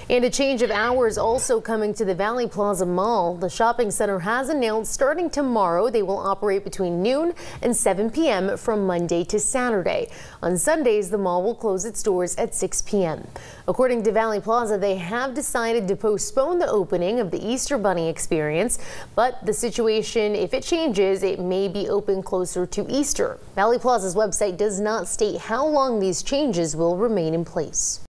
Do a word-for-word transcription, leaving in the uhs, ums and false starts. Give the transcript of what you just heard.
And a change of hours also coming to the Valley Plaza Mall. The shopping center has announced starting tomorrow they will operate between noon and seven p m from Monday to Saturday. On Sundays, the mall will close its doors at six p m According to Valley Plaza, they have decided to postpone the opening of the Easter Bunny experience, but the situation, if it changes, it may be open closer to Easter. Valley Plaza's website does not state how long these changes will remain in place.